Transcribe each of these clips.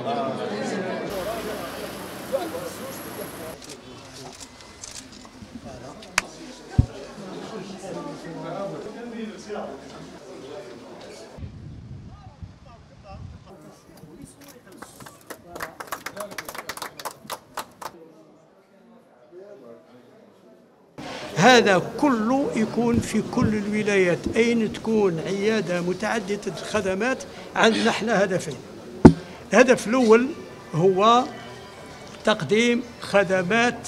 هذا كله يكون في كل الولايات، أين تكون عيادة متعددة الخدمات. عندنا احنا هدفين. الهدف الأول هو تقديم خدمات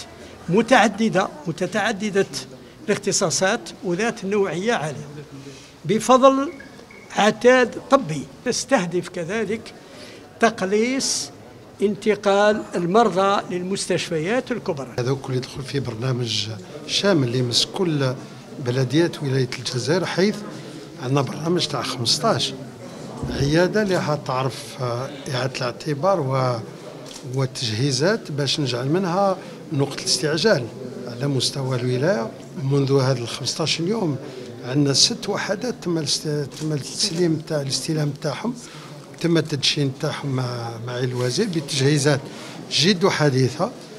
متعددة الاختصاصات وذات نوعية عالية بفضل عتاد طبي. نستهدف كذلك تقليص انتقال المرضى للمستشفيات الكبرى. هذا كله يدخل في برنامج شامل يمس كل بلديات ولاية الجزائر، حيث عندنا برنامج تاع 15 عيادة اللي تعرف إعادة الاعتبار والتجهيزات باش نجعل منها نقطة استعجال على مستوى الولاية. منذ هذا 15 يوم عندنا 6 وحدات تم التسليم تاع الاستلام تاعهم، تم التدشين تاعهم مع الوزير بتجهيزات جد حديثة.